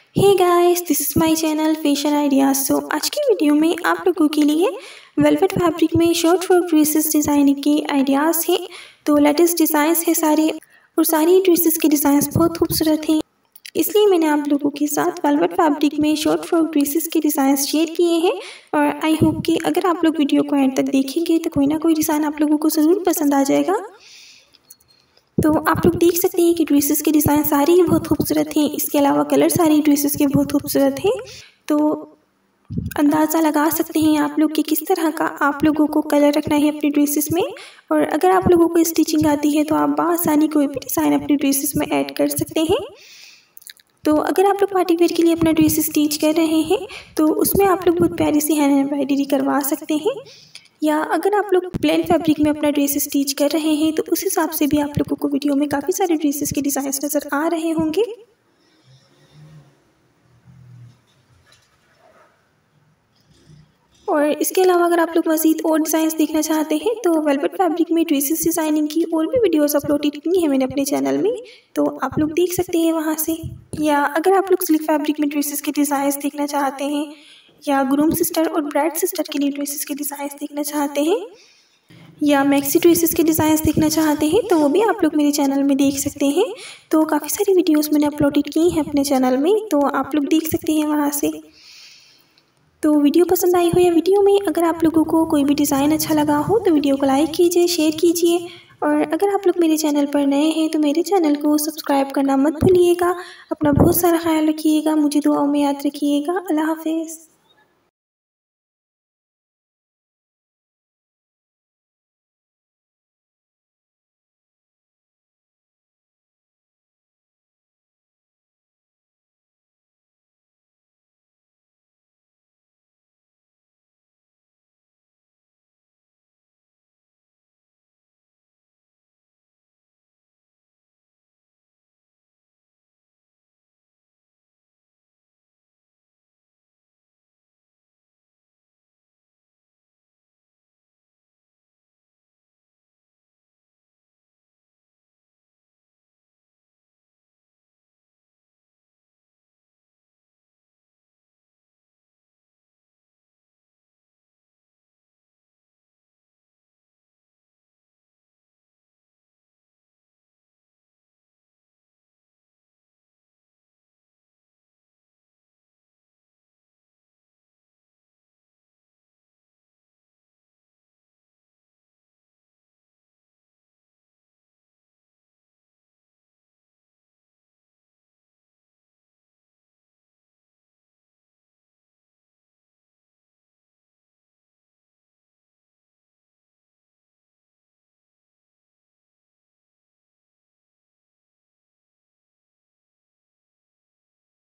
Hey guys, this is my channel fashion ideas. So आज की video में आप लोगों के लिए वेलवेट फैब्रिक में शॉर्ट फ्रॉक ड्रेसेस डिज़ाइनिंग के आइडियाज़ हैं। तो लेटेस्ट डिज़ाइंस है सारे, और सारी ड्रेसेस के डिज़ाइंस बहुत खूबसूरत हैं। इसलिए मैंने आप लोगों के साथ वेलवेट फैब्रिक में शॉर्ट फ्रॉक ड्रेसेस के डिज़ाइंस शेयर किए हैं। और आई होप कि अगर आप लोग वीडियो को एंड तक देखेंगे तो कोई ना कोई डिज़ाइन आप लोगों को ज़रूर पसंद आ जाएगा। तो आप लोग देख सकते हैं कि ड्रेसेस के डिज़ाइन सारे ही बहुत खूबसूरत हैं। इसके अलावा कलर सारी ड्रेसेस के बहुत खूबसूरत हैं। तो अंदाज़ा लगा सकते हैं आप लोग कि किस तरह का आप लोगों को कलर रखना है अपनी ड्रेसेस में। और अगर आप लोगों को स्टिचिंग आती है तो आप बआसानी कोई भी डिज़ाइन अपनी ड्रेसेस में ऐड कर सकते हैं। तो अगर आप लोग पार्टी वेयर के लिए अपना ड्रेस स्टिच कर रहे हैं तो उसमें आप लोग बहुत प्यारी सी हैंड एम्ब्रॉयडरी करवा सकते हैं। या अगर आप लोग प्लेन फैब्रिक में अपना ड्रेस स्टिच कर रहे हैं तो उस हिसाब से भी आप लोगों को वीडियो में काफ़ी सारे ड्रेसेस के डिज़ाइंस नज़र आ रहे होंगे। और इसके अलावा अगर आप लोग मज़ीद और डिज़ाइंस देखना चाहते हैं तो वेलवेट फैब्रिक में ड्रेसेस डिज़ाइनिंग की और भी वीडियोस अपलोडेड की है मैंने अपने चैनल में, तो आप लोग देख सकते हैं वहाँ से। या अगर आप लोग सिल्क फैब्रिक में ड्रेसेस के डिज़ाइंस देखना चाहते हैं या ग्रूम सिस्टर और ब्राइड सिस्टर के लिए ड्रेसेस के डिज़ाइंस देखना चाहते हैं या मैक्सी ड्रेसेस के डिज़ाइंस देखना चाहते हैं तो वो भी आप लोग मेरे चैनल में देख सकते हैं। तो काफ़ी सारी वीडियोस मैंने अपलोडेड की हैं अपने चैनल में, तो आप लोग देख सकते हैं वहाँ से। तो वीडियो पसंद आई हो या वीडियो में अगर आप लोगों को कोई भी डिज़ाइन अच्छा लगा हो तो वीडियो को लाइक कीजिए, शेयर कीजिए। और अगर आप लोग मेरे चैनल पर नए हैं तो मेरे चैनल को सब्सक्राइब करना मत भूलिएगा। अपना बहुत सारा ख्याल रखिएगा, मुझे दुआओं में याद रखिएगा। अल्लाह हाफिज़।